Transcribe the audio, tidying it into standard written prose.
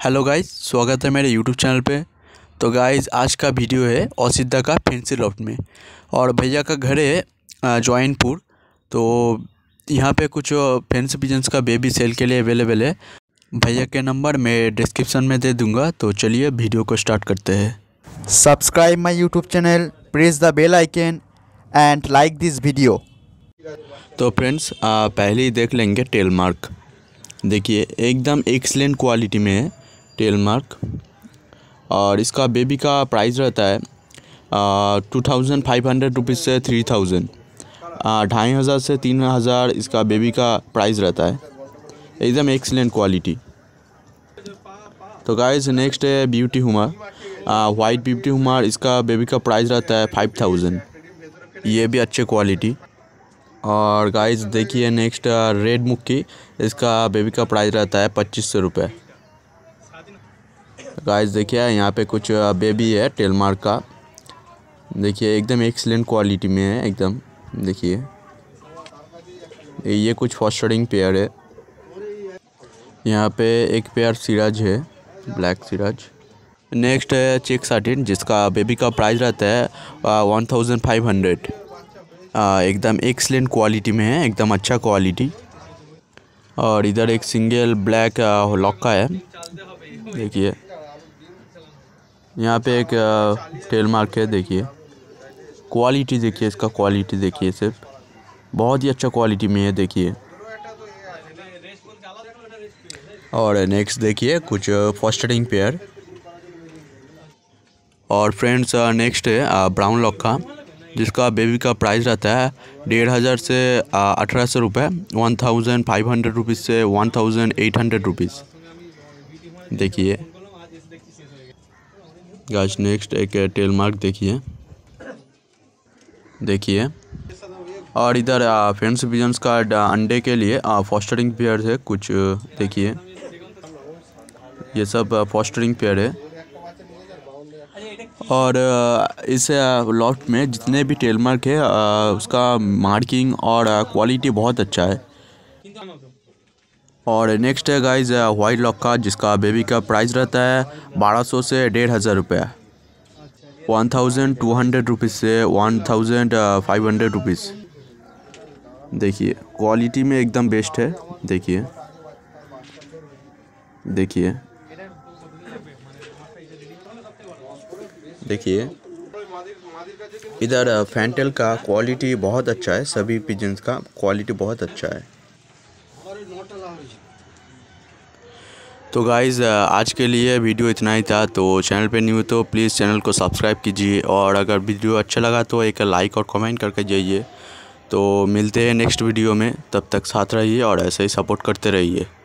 Hello guys, स्वागत है मेरे यूट्यूब चैनल पे। तो गाइस आज का वीडियो है औसिद्धा का फैंसी लॉफ्ट में। और भैया का घर है जौनपुर। तो यहाँ पे कुछ फैंसी पिजन्स का बेबी सेल के लिए अवेलेबल है। भैया के नंबर मैं डिस्क्रिप्शन में दे दूँगा। तो चलिए वीडियो को स्टार्ट करते हैं। Subscribe my YouTube channel, press the bell icon and like this video. तो फ्रेंड्स पहले ही देख लेंगे टेल मार्क। देखिए एकदम एक्सीलेंट क्वालिटी में है टेल मार्क। और इसका बेबी का प्राइस रहता है 2500 रुपीज़ से 3000, 2500 से 3000 इसका बेबी का प्राइस रहता है। एकदम एक्सीलेंट क्वालिटी। तो गाइस नेक्स्ट है beauty homer, white beauty homer. इसका बेबी का प्राइस रहता है 5000। ये भी अच्छे क्वालिटी। और गाइस देखिए नेक्स्ट रेड मुक्की। इसका बेबी का प्राइस रहता है 2500 रुपये। गाइस देखिए यहाँ पे कुछ बेबी है टेल मार्क का। देखिए एकदम एक्सीलेंट क्वालिटी में है एकदम। देखिए ये कुछ फॉस्टरिंग पेयर है। यहाँ पे एक पेयर सिराज है, ब्लैक सिराज। नेक्स्ट है चेक साटिन, जिसका बेबी का प्राइस रहता है 1500। एकदम एक्सीलेंट क्वालिटी में है, एकदम अच्छा क्वालिटी। और इधर एक सिंगल ब्लैक लॉक का है। देखिए यहाँ पे एक टेल मार्क है। देखिए क्वालिटी देखिए, इसका क्वालिटी देखिए, सिर्फ बहुत ही अच्छा क्वालिटी में है। देखिए और नेक्स्ट देखिए कुछ फॉस्टरिंग पेयर। और फ्रेंड्स नेक्स्ट है ब्राउन लॉक का, जिसका बेबी का प्राइस रहता है 1500 से 1800 रुपये, 1500 रुपीज़ से 1800 रुपीज़। देखिए गाइस नेक्स्ट एक टेल मार्क देखिए। और इधर फैंसी पिजन्स का अंडे के लिए फॉस्टरिंग पेयर है कुछ। देखिए ये सब फॉस्टरिंग पेयर है। और इस लॉफ्ट में जितने भी टेल मार्क है उसका मार्किंग और क्वालिटी बहुत अच्छा है। और नेक्स्ट है गाइस वाइट लॉक का, जिसका बेबी का प्राइस रहता है 1200 से 1500 रुपये, 1200 रुपीज़ से 1500 रुपीज़। देखिए क्वालिटी में एकदम बेस्ट है। देखिए इधर फैंटेल का क्वालिटी बहुत अच्छा है। सभी पिजन्स का क्वालिटी बहुत अच्छा है। तो गाइज़ आज के लिए वीडियो इतना ही था। तो चैनल पे न्यू तो प्लीज़ चैनल को सब्सक्राइब कीजिए। और अगर वीडियो अच्छा लगा तो एक लाइक और कमेंट करके जाइए। तो मिलते हैं नेक्स्ट वीडियो में, तब तक साथ रहिए और ऐसे ही सपोर्ट करते रहिए।